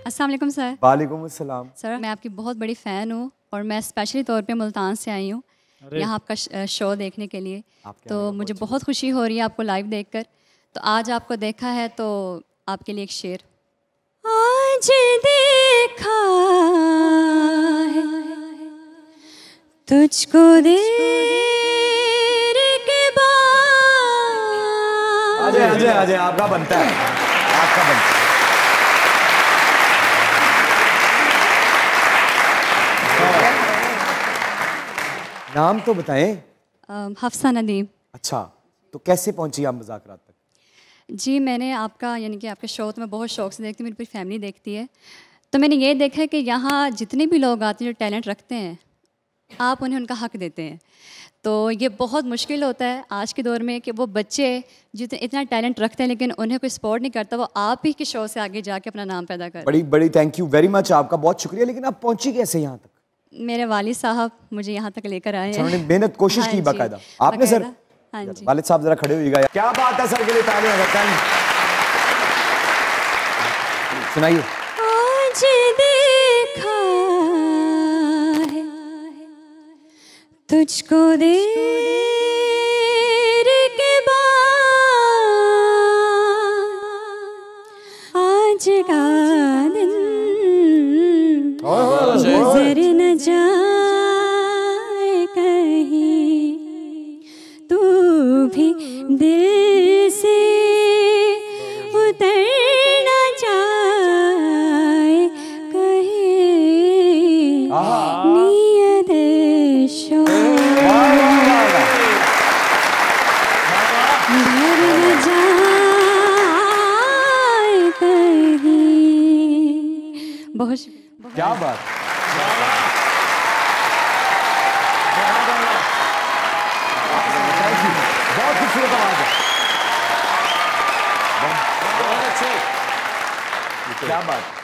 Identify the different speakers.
Speaker 1: अस्सलाम वालेकुम सर।
Speaker 2: वालेकुम अस्सलाम।
Speaker 1: सर मैं आपकी बहुत बड़ी फ़ैन हूँ और मैं स्पेशली तौर पे मुल्तान से आई हूँ यहाँ आपका शो देखने के लिए। तो मुझे बहुत खुशी हो रही है आपको लाइव देखकर। तो आज आपको देखा है तो आपके लिए एक शेर। आज देखा है तुझको देर के बाद।
Speaker 2: अजय अजय आपका बनता है, आपका बनता है। नाम तो बताएं।
Speaker 1: हफ्सा नदीम।
Speaker 2: अच्छा, तो कैसे पहुंची आप मज़ाक रात तक?
Speaker 1: जी मैंने आपका यानी कि आपके शो तो मैं बहुत शौक से देखती हूँ, मेरी पूरी फैमिली देखती है। तो मैंने ये देखा है कि यहाँ जितने भी लोग आते हैं जो टैलेंट रखते हैं आप उन्हें उनका हक देते हैं। तो ये बहुत मुश्किल होता है आज के दौर में कि वो बच्चे जितने इतना टैलेंट रखते हैं लेकिन उन्हें कोई सपोर्ट नहीं करता, वो आप ही के शो से आगे जाके अपना नाम पैदा करें।
Speaker 2: बड़ी बड़ी थैंक यू वेरी मच, आपका बहुत शुक्रिया। लेकिन आप पहुंची कैसे यहाँ तक?
Speaker 1: मेरे वालिद साहब मुझे यहाँ तक लेकर आए हैं।
Speaker 2: उन्होंने मेहनत कोशिश की बाकायदा। आपने सर?
Speaker 1: हाँ जी।
Speaker 2: वालिद साहब जरा खड़े होइएगा। क्या बात है सर, के लिए तालियां बजाएं। सुनाइए।
Speaker 1: आज देखा है तुझको देर के बाद, आज का दिन गुजर न जाए कहीं, तू भी दिल से उतर न जाए कहीं, नियत शो डर न जाए कहीं। बहुत
Speaker 2: क्या बात। बहुत खूबसूरत आवाज है। क्या बात।